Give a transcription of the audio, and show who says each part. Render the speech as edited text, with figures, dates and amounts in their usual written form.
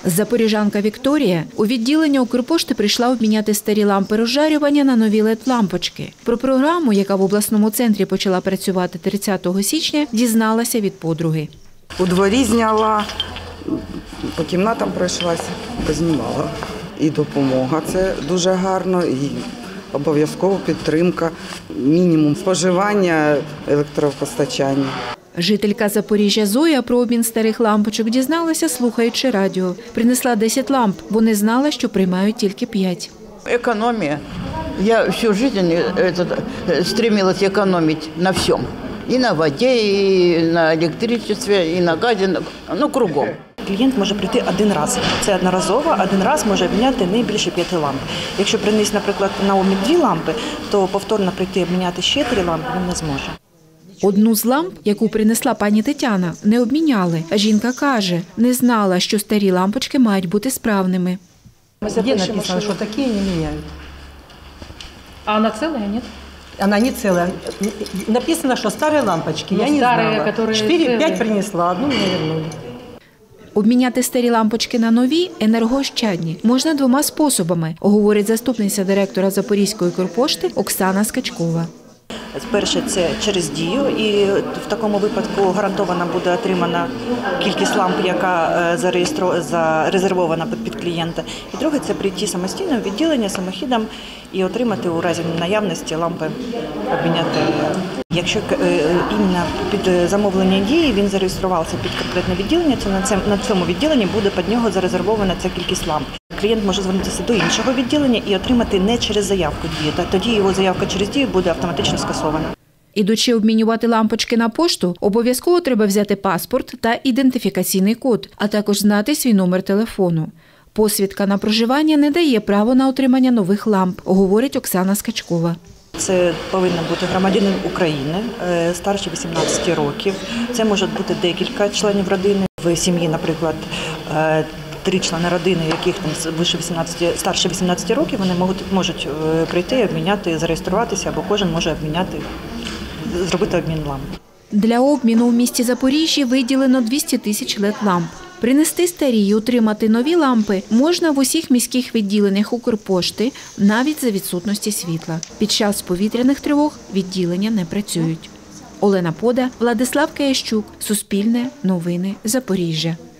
Speaker 1: Запоріжанка Вікторія у відділення Укрпошти прийшла обміняти старі лампи розжарювання на нові LED-лампочки. Про програму, яка в обласному центрі почала працювати 30 січня, дізналася від подруги.
Speaker 2: У дворі зняла, по кімнатам пройшлася, познімала. І допомога – це дуже гарно, і обов'язково підтримка, мінімум споживання електропостачання.
Speaker 1: Жителька Запоріжжя Зоя про обмін старих лампочок дізналася, слухаючи радіо. Принесла 10 ламп, бо не знала, що приймають тільки 5.
Speaker 3: Економія. Я всю жизнь стремилась економить на всьому. І на воді, і на електричестві, і на газі, ну кругом.
Speaker 4: Клієнт може прийти один раз. Це одноразово, один раз може обміняти не більше 5 ламп. Якщо приніс, наприклад, на обмін 2 лампи, то повторно прийти обміняти ще 3 лампи він не зможе.
Speaker 1: Одну з ламп, яку принесла пані Тетяна, не обміняли. А жінка каже, не знала, що старі лампочки мають бути справними.
Speaker 5: Где написано, что такие не меняют?
Speaker 6: А она целая, нет?
Speaker 5: Она не целая. Написано, что старые лампочки.
Speaker 6: Но
Speaker 5: я не
Speaker 6: старые,
Speaker 5: знала.
Speaker 6: которые
Speaker 5: 4-5 принесла, одну мне вернули.
Speaker 1: Обміняти старі лампочки на нові енергоощадні можна 2 способами, говорить заступниця директора Запорізької Укрпошти Оксана Скачкова.
Speaker 4: Перше – це через дію, і в такому випадку гарантовано буде отримана кількість ламп, яка зарезервована під клієнта. І друге – це прийти самостійно в відділення самохідом і отримати у разі наявності лампи, обміняти. Якщо іменно під замовлення дії він зареєструвався під конкретне відділення, то на цьому відділенні буде під нього зарезервована ця кількість ламп. Клієнт може звернутися до іншого відділення і отримати не через заявку дії. Тоді його заявка через дію буде автоматично скасована.
Speaker 1: Ідучи обмінювати лампочки на пошту, обов'язково треба взяти паспорт та ідентифікаційний код, а також знати свій номер телефону. Посвідка на проживання не дає право на отримання нових ламп, говорить Оксана Скачкова.
Speaker 4: Це повинен бути громадянин України, старше 18 років. Це може бути декілька членів родини. В сім'ї, наприклад, 3 члени родини, яких там старше 18 років, вони можуть прийти, обміняти, зареєструватися, або кожен може зробити обмін ламп.
Speaker 1: Для обміну у місті Запоріжжя виділено 200 тисяч LED-ламп. Принести старі і отримати нові лампи можна в усіх міських відділеннях Укрпошти, навіть за відсутності світла. Під час повітряних тривог відділення не працюють. Олена Пода, Владислав Киящук, Суспільне, Новини, Запоріжжя.